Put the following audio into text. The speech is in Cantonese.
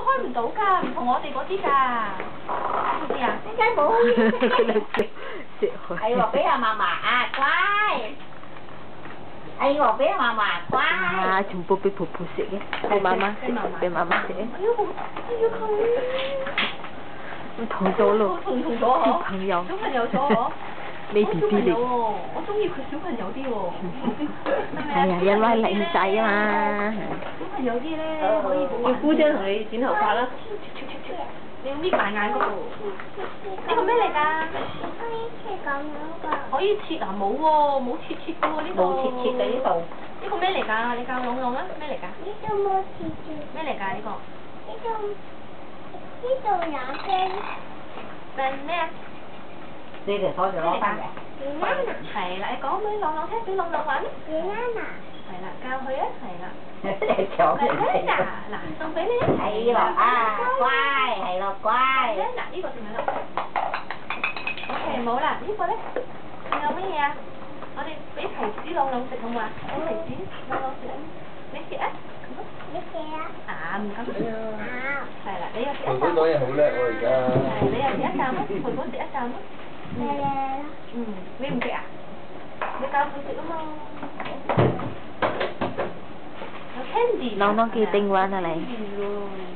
開唔到㗎，唔同我哋嗰啲㗎，知唔知啊？ 點解冇？ 食開。 係喎，俾阿嫲嫲啊，乖。係喎，俾阿嫲嫲乖。 啊，全部俾婆婆食嘅，俾媽媽食，俾媽媽食。 哎呀，好哎呀佢。 唔同咗咯， 同咗小朋友。 小朋友咗嗬。 你 B B 嚟。 我中意佢小朋友啲喎。 係啊，因為靚仔啊嘛。 小朋友啲咧可以好。 叫姑姐同你剪頭髮啦。 你要搣埋眼嗰度。呢個咩嚟㗎？可以切啊，冇喎，冇切嘅喎呢個。 冇切嘅呢度。 呢個咩嚟㗎？你教朗朗啊，咩嚟㗎？ 呢度冇切住。 咩嚟㗎呢個？ 呢度有機。 係咩啊？ 你哋攞住攞翻嚟。 係啦，你講俾朗朗聽，俾朗朗玩。係啦，教佢啊，係啦。 你搶人哋。 嗱，送俾你啊。 係咯啊，乖，係咯乖。 嗱，呢個仲有啦。OK，冇啦，呢個咧仲有乜嘢啊？我哋俾提子朗朗食好唔好啊？俾提子朗朗食啊！你食啊？ 你食啊？ 唔敢食。係啦，你又食一啖。 培培講嘢好叻喎，而家。 係，你又食一啖咯，培培食一啖咯。你唔食啊？你教佢食啊嘛。有 candy。 朗朗幾丁玩啊你？